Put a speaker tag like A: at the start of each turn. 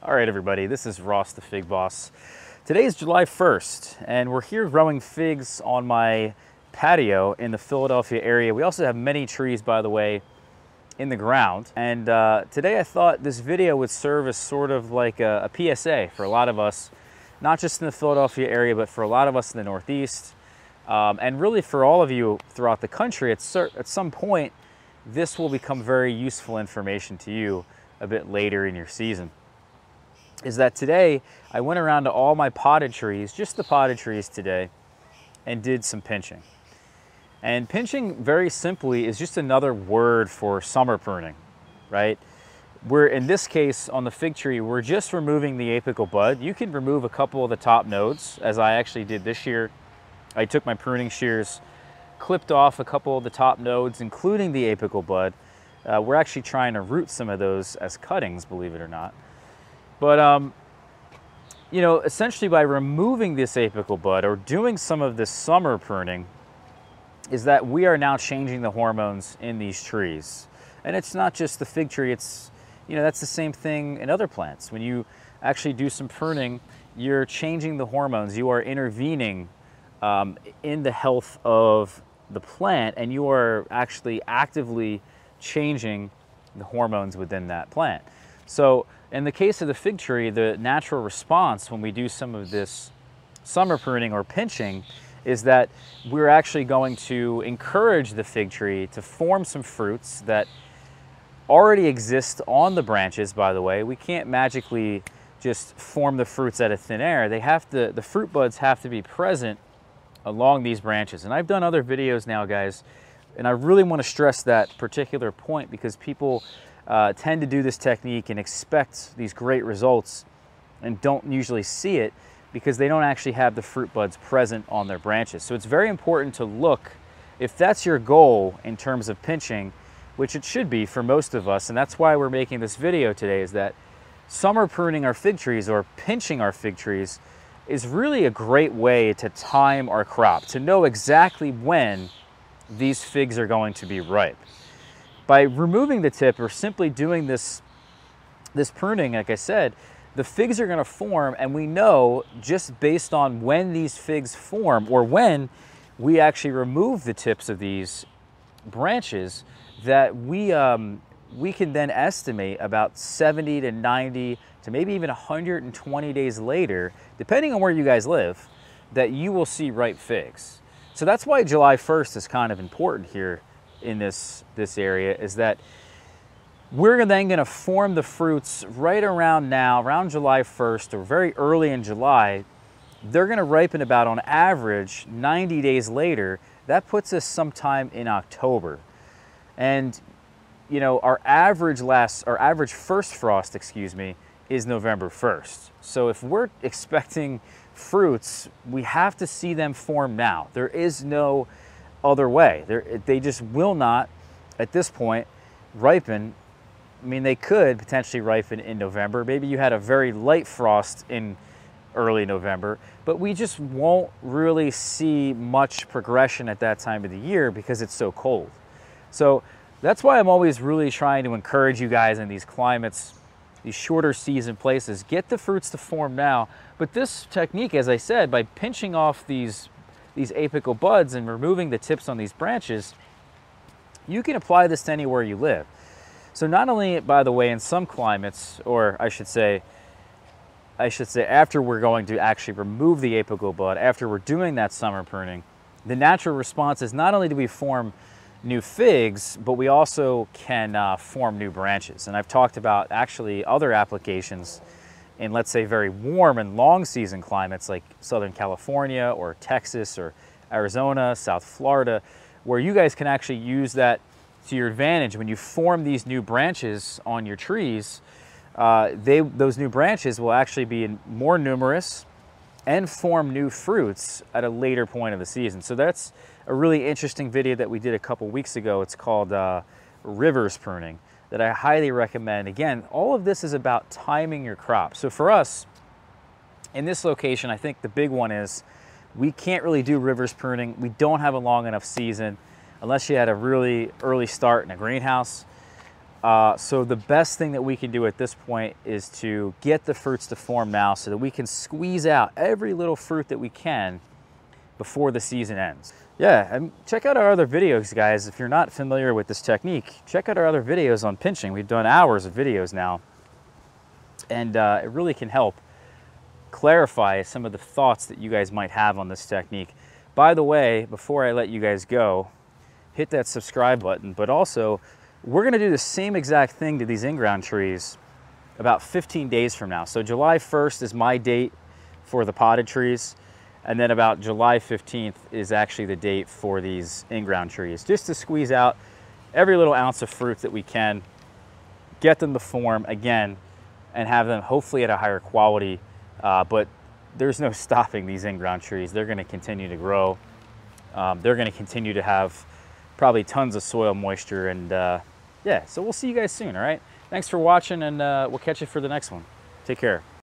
A: All right, everybody, this is Ross the Fig Boss. Today is July 1st, and we're here growing figs on my patio in the Philadelphia area. We also have many trees, by the way, in the ground. And today I thought this video would serve as sort of like a PSA for a lot of us, not just in the Philadelphia area, but for a lot of us in the Northeast, and really for all of you throughout the country. At some point, this will become very useful information to you a bit later in your season. Is that today I went around to all my potted trees, just the potted trees today, and did some pinching. And pinching, very simply, is just another word for summer pruning, right? We're, in this case, on the fig tree, we're just removing the apical bud. You can remove a couple of the top nodes, as I actually did this year. I took my pruning shears, clipped off a couple of the top nodes, including the apical bud. We're actually trying to root some of those as cuttings, believe it or not. But, you know, essentially by removing this apical bud or doing some of this summer pruning is that we are now changing the hormones in these trees. And it's not just the fig tree, it's, you know, that's the same thing in other plants. When you actually do some pruning, you're changing the hormones. You are intervening in the health of the plant, and you are actually actively changing the hormones within that plant. So in the case of the fig tree, the natural response when we do some of this summer pruning or pinching is that we're actually going to encourage the fig tree to form some fruits that already exist on the branches, by the way. We can't magically just form the fruits out of thin air. They have to, the fruit buds have to be present along these branches. And I've done other videos now, guys, and I really want to stress that particular point because people tend to do this technique and expect these great results and don't usually see it because they don't actually have the fruit buds present on their branches. So it's very important to look, if that's your goal in terms of pinching, which it should be for most of us, and that's why we're making this video today, is that summer pruning our fig trees or pinching our fig trees is really a great way to time our crop, to know exactly when these figs are going to be ripe. By removing the tip or simply doing this pruning, like I said, the figs are going to form, and we know just based on when these figs form or when we actually remove the tips of these branches that we can then estimate about 70 to 90 to maybe even 120 days later, depending on where you guys live, that you will see ripe figs. So that's why July 1st is kind of important here in this area, is that we're then going to form the fruits right around now, around July 1st or very early in July. They're going to ripen about, on average, 90 days later. That puts us sometime in October. And, you know, our average first frost, excuse me, is November 1st. So if we're expecting fruits, we have to see them form now. There is no other way. They just will not, at this point, ripen. I mean, they could potentially ripen in November. Maybe you had a very light frost in early November, but we just won't really see much progression at that time of the year because it's so cold. So that's why I'm always really trying to encourage you guys in these climates, these shorter season places, get the fruits to form now. But this technique, as I said, by pinching off these apical buds and removing the tips on these branches, you can apply this to anywhere you live. So not only, by the way, in some climates, or I should say after we're going to actually remove the apical bud, after we're doing that summer pruning, the natural response is not only do we form new figs, but we also can form new branches. And I've talked about actually other applications in, let's say, very warm and long season climates like Southern California or Texas or Arizona, South Florida, where you guys can actually use that to your advantage. When you form these new branches on your trees, those new branches will actually be more numerous and form new fruits at a later point of the season. So that's a really interesting video that we did a couple weeks ago. It's called Rivers Pruning, that I highly recommend. Again, all of this is about timing your crop. So for us, in this location, I think the big one is we can't really do rivers pruning. We don't have a long enough season unless you had a really early start in a greenhouse. So the best thing that we can do at this point is to get the fruits to form now so that we can squeeze out every little fruit that we can before the season ends. Yeah, and check out our other videos, guys. If you're not familiar with this technique, check out our other videos on pinching. We've done hours of videos now, and it really can help clarify some of the thoughts that you guys might have on this technique. By the way, before I let you guys go, hit that subscribe button, but also we're gonna do the same exact thing to these in-ground trees about 15 days from now. So July 1st is my date for the potted trees, and then about July 15th is actually the date for these in-ground trees, just to squeeze out every little ounce of fruit that we can, get them to form again, and have them hopefully at a higher quality. But there's no stopping these in-ground trees. They're gonna continue to grow. They're gonna continue to have probably tons of soil moisture, and yeah, so we'll see you guys soon, all right? Thanks for watching, and we'll catch you for the next one. Take care.